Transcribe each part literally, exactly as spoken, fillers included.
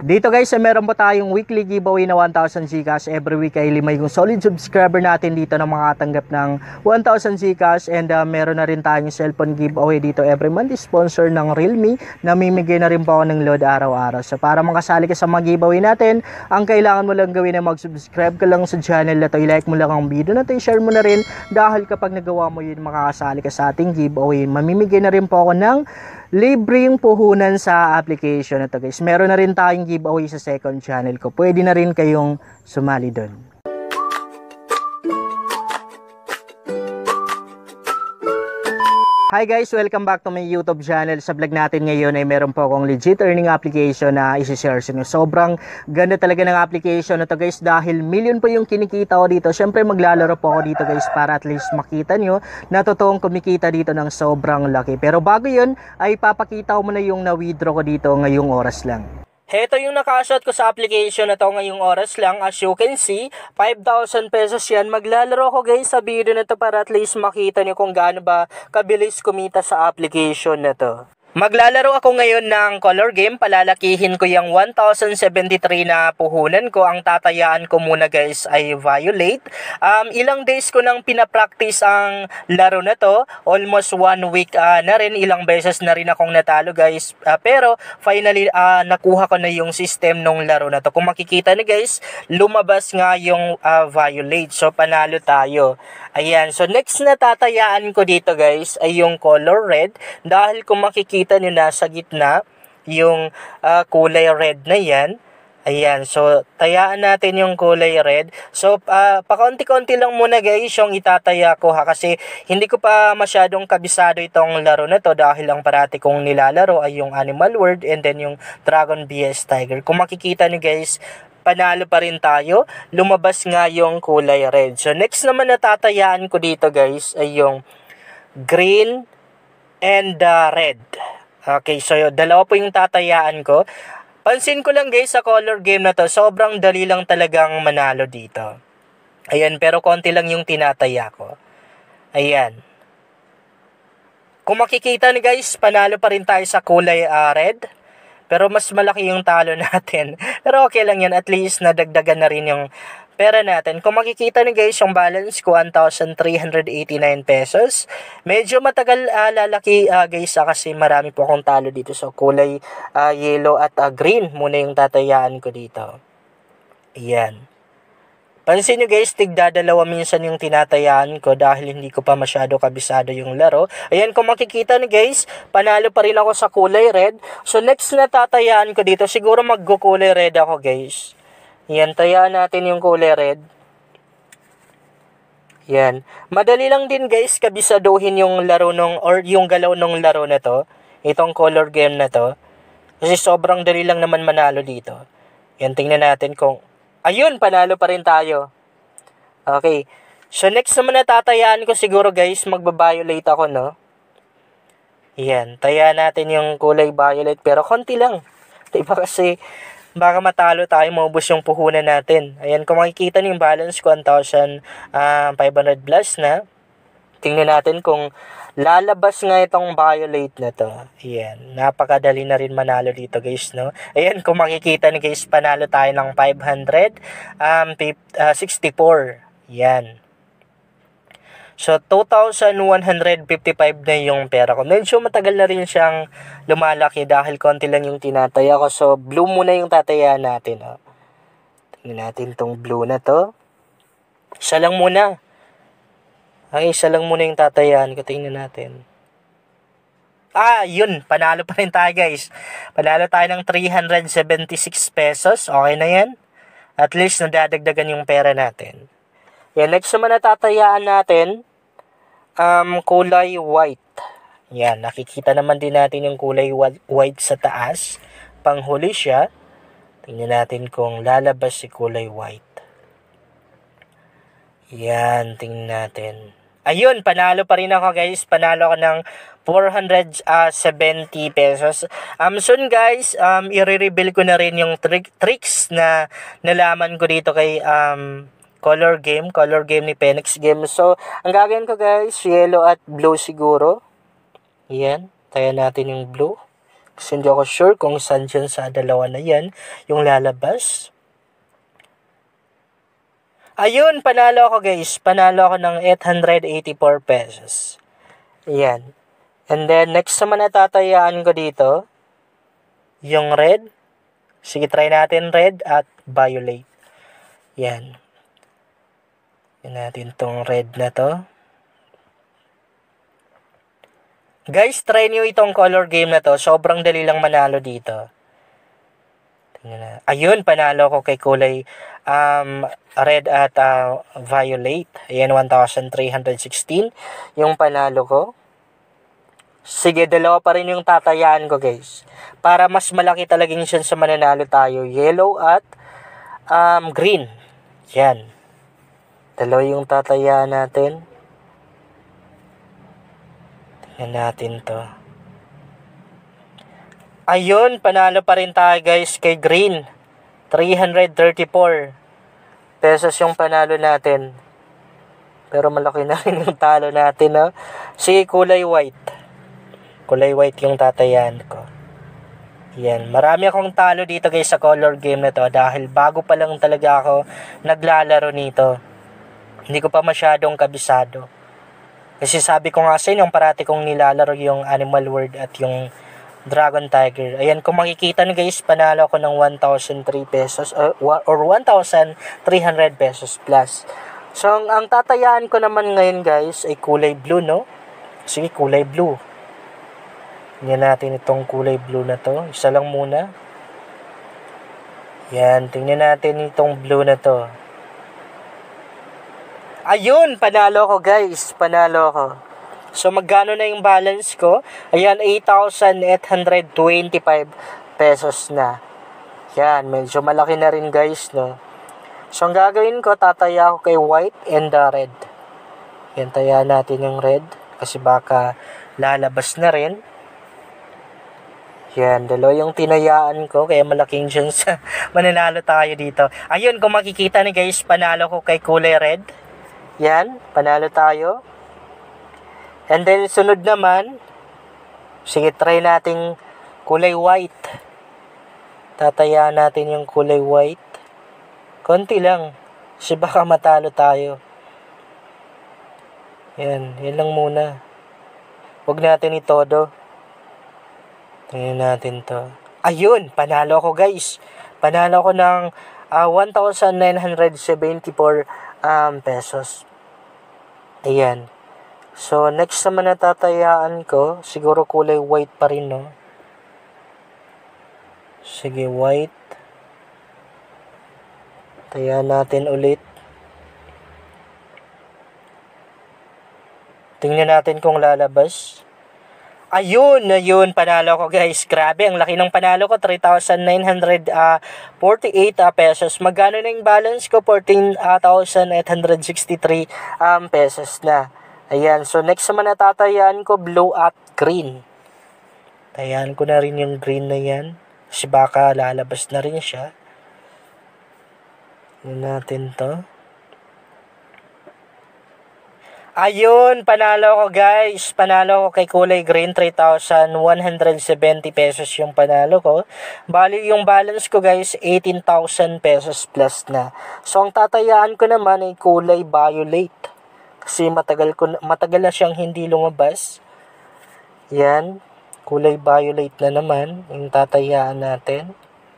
Dito guys, eh, meron po tayong weekly giveaway na one thousand Gcash. Every week ay lima yung solid subscriber natin dito na makatanggap ng one thousand Gcash. And uh, meron na rin tayong cellphone giveaway dito every month. Sponsor ng Realme. Namimigay na rin po ako ng load araw-araw. So para makasali ka sa mga giveaway natin, ang kailangan mo lang gawin ay mag-subscribe ka lang sa channel na to. I-like mo lang ang video na to. I-share mo na rin dahil kapag nagawa mo yun, makakasali ka sa ating giveaway. Mamimigay na rin po ako ng libreng puhunan sa application na to guys. Meron na rin tayong giveaway sa second channel ko. Pwede na rin kayong sumali doon. Hi guys! Welcome back to my YouTube channel. Sa vlog natin ngayon ay meron po akong legit earning application na isi-share sa inyo. Sobrang ganda talaga ng application na to guys dahil million po yung kinikita ko dito. Siyempre maglalaro po ako dito guys para at least makita nyo na totoong kumikita dito ng sobrang laki. Pero bago yun ay papakita ko muna yung na-withdraw ko dito ngayong oras lang. Heto yung nakashot ko sa application na to ngayong oras lang. As you can see, five thousand pesos yan. Maglalaro ko guys sa video na to para at least makita nyo kung gaano ba kabilis kumita sa application na to. Maglalaro ako ngayon ng color game. Palalakihin ko yung one thousand seventy-three na puhunan ko. Ang tatayaan ko muna guys ay Violet. Um, ilang days ko nang pinapractice ang laro na to. Almost one week uh, na rin. Ilang beses na rin akong natalo guys. Uh, pero finally uh, nakuha ko na yung system ng laro na to. Kung makikita niyo guys, lumabas nga yung uh, Violet. So panalo tayo. Ayan. So next na tatayaan ko dito guys ay yung color red. Dahil kung makikita nyo nasa gitna yung uh, kulay red na yan. Ayan, so tayaan natin yung kulay red. So uh, pakonti-konti lang muna guys yung itataya ko ha, kasi hindi ko pa masyadong kabisado itong laro na to dahil ang parati kong nilalaro ay yung Animal World and then yung Dragon B S Tiger. Kung makikita nyo guys, panalo pa rin tayo. Lumabas nga yung kulay red. So next naman na tatayaan ko dito guys ay yung green and uh, red. Okay, so dalawa po yung tatayaan ko. Pansin ko lang guys sa color game na to, sobrang dali lang talagang manalo dito. Ayan, pero konti lang yung tinataya ko. Ayan. Kung makikita ni guys, panalo pa rin tayo sa kulay uh, red. Pero mas malaki yung talo natin. Pero okay lang yan, at least nadagdagan na rin yung pera natin. Kung makikita ni guys, yung balance ko one thousand three hundred eighty-nine pesos. Medyo matagal uh, lalaki uh, guys uh, kasi marami po akong talo dito. So kulay uh, yellow at uh, green muna yung tatayaan ko dito. Ayan. Pansin nyo guys, tigdadalawa minsan yung tinatayaan ko dahil hindi ko pa masyado kabisado yung laro. Ayan, kung makikita ni guys, panalo pa rin ako sa kulay red. So next na tatayaan ko dito, siguro magkukulay red ako guys. Yan, tayaan natin yung kulay red. Yan. Madali lang din guys kabisaduhin yung laro nung, or yung galaw nung laro na to. Itong color game na to. Kasi sobrang dali lang naman manalo dito. Yan, tingnan natin kung... Ayun, panalo pa rin tayo. Okay. So next naman na tatayaan ko siguro guys, magba-violet ako, no? Yan, tayaan natin yung kulay violet. Pero konti lang. Diba kasi... baka matalo tayo, maubos yung puhunan natin. Ayan, kung makikita niyo yung balance ko, one thousand five hundred plus na. Tingnan natin kung lalabas nga itong violet na to. Ayan, napakadali na rin manalo dito guys, no? Ayan, kung makikita niyo guys, panalo tayo ng five hundred sixty-four. Ayan. So, two thousand one hundred fifty-five na yung pera ko. Medyo matagal na rin siyang lumalaki dahil konti lang yung tinataya ko. So, blue muna yung tatayaan natin. Oh. Tingnan natin tong blue na to. Isa lang muna. Ay, isa lang muna yung tatayaan ko. Tingnan natin. Ah, yun. Panalo pa rin tayo guys. Panalo tayo ng three hundred seventy-six pesos. Okay na yan. At least nadadagdagan yung pera natin. Yan, next naman na tatayaan natin. Um, kulay white. Yan, nakikita naman din natin yung kulay white sa taas. Panghuli siya. Tingnan natin kung lalabas si kulay white. Yan, tingnan natin. Ayun, panalo pa rin ako guys. Panalo ako ng four hundred seventy pesos. Um, soon guys, um, i-reveal ko na rin yung trick, tricks na nalaman ko dito kay... Um, color game, color game ni Phoenix Game. So, ang gagawin ko guys, yellow at blue siguro. Yan, tayo natin yung blue. Kasi hindi ako sure kung saan dyan sa dalawa na yan yung lalabas. Ayun, panalo ako guys. Panalo ako ng eight hundred eighty-four pesos. Ayan. And then, next naman na tatayaan ko dito, yung red. Sige, try natin red at violet. Yan. Yan natin tong red na to. Guys, try nyo itong color game na to. Sobrang dali lang manalo dito. Tingnan na. Ayun, panalo ko kay kulay um, red at uh, violet. Ayan, one thousand three hundred sixteen. Yung panalo ko. Sige, dalawa pa rin yung tatayaan ko guys. Para mas malaki talagang chance sa mananalo tayo. Yellow at um, green. Yan. Dalawa yung tatayaan natin. Tingnan natin to. Ayun, panalo pa rin tayo guys kay green. three hundred thirty-four pesos yung panalo natin. Pero malaki na rin yung talo natin, no? Sige, kulay white. Kulay white yung tatayaan ko. Yan. Marami akong talo dito guys sa color game na to. Dahil bago pa lang talaga ako naglalaro nito. Hindi ko pa masyadong kabisado. Kasi sabi ko nga sa inyo, yung parati kong nilalaro yung Animal World at yung Dragon Tiger. Ayan, kung makikita nyo guys, panalo ako ng one thousand three pesos or, or one thousand three hundred pesos plus. So, ang, ang tatayaan ko naman ngayon guys ay kulay blue, no? Sige, kulay blue. Tingnan natin itong kulay blue na to. Isa lang muna. Yan, tingnan natin itong blue na to. Ayun, panalo ko guys. Panalo ko. So, magkano na yung balance ko? Ayan, eight thousand eight hundred twenty-five pesos na. Yan, medyo malaki na rin guys, no? So, ang gagawin ko, tataya ko kay white and the red. Yan, taya natin yung red. Kasi baka lalabas na rin. Yan, dalawa yung tinayaan ko. Kaya malaking chance mananalo tayo dito. Ayun, kung makikita ni guys, panalo ko kay kulay red. Yan, panalo tayo. And then, sunod naman, sige, try nating kulay white. Tatayaan natin yung kulay white. Konti lang. Kasi baka matalo tayo. Yan, yan lang muna. Huwag natin itodo. Tingnan natin to. Ayun, panalo ko guys. Panalo ko ng uh, one thousand nine hundred seventy-four um, pesos. Ayan. So, next naman na tatayaan ko, siguro kulay white pa rin, no? Sige, white. Tayaan natin ulit. Tingnan natin kung lalabas. Ayun, ayun, panalo ko guys. Grabe, ang laki ng panalo ko. three thousand nine hundred forty-eight uh, pesos. Magkano na yung balance ko? fourteen thousand eight hundred sixty-three um, pesos na. Ayan, so next naman na tatayaan ko, blue at green. Tayaan ko na rin yung green na yan. Kasi baka lalabas na rin siya. Tignan natin to. Ayun, panalo ko guys. Panalo ko kay kulay green, three thousand one hundred seventy pesos yung panalo ko. Bali yung balance ko guys, eighteen thousand pesos plus na. So ang tatayaan ko naman ay kulay violet. Kasi matagal, ko, matagal na siyang hindi lumabas. Yan, kulay violet na naman yung tatayaan natin.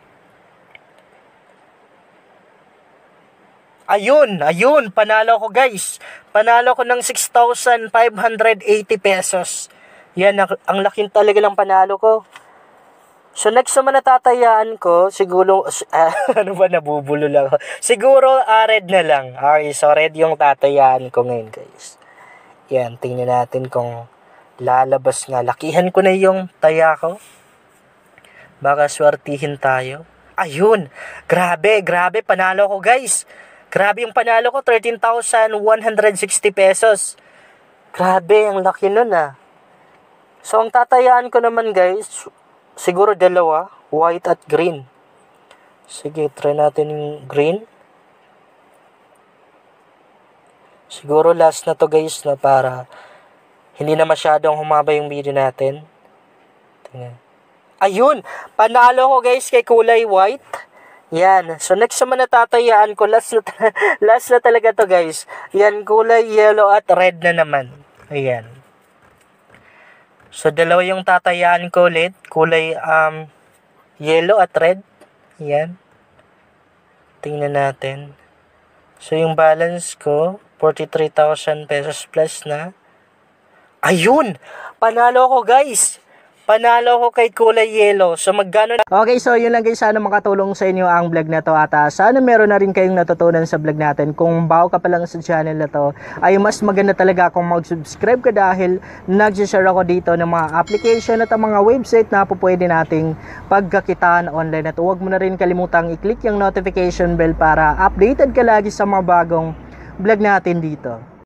Ayun, ayun, panalo ko guys. Panalo ko ng six thousand five hundred eighty pesos. Yan, ang, ang laking talaga ng panalo ko. So next naman na tatayaan ko, siguro, uh, ano ba, nabubulo lang ako. Siguro, uh, red na lang. Okay, so red yung tatayaan ko ngayon guys. Yan, tingnan natin kung lalabas nga. Lakihan ko na yung taya ko. Baka swertihin tayo. Ayun, grabe, grabe, panalo ko guys. Grabe yung panalo ko, thirteen thousand one hundred sixty pesos. Grabe, ang laki nun ah. So, ang tatayaan ko naman guys, siguro dalawa, white at green. Sige, try natin yung green. Siguro last na to guys, na para hindi na masyadong humaba yung video natin. Tingnan. Ayun, panalo ko guys kay kulay white. Yan. So next naman na tatayaan ko, last na, last na talaga to guys. Yan, kulay yellow at red na naman. Ayan. So dalawa yung tatayaan ko ulit, kulay um yellow at red. Yan. Tingnan natin. So yung balance ko, forty-three thousand pesos plus na. Ayun! Panalo ko guys! Panalo ko kay kulay yellow. So magkano na? Okay, so yun lang guys. Sana makatulong sa inyo ang vlog na to. At uh, sana meron na rin kayong natutunan sa vlog natin. Kung bago ka pa lang sa channel na to, ay mas maganda talaga kung mag-subscribe ka dahil nag-share ako dito ng mga application at mga website na po pwede nating pagkakitaan online. At huwag mo na rin kalimutang i-click yung notification bell para updated ka lagi sa mga bagong vlog natin dito.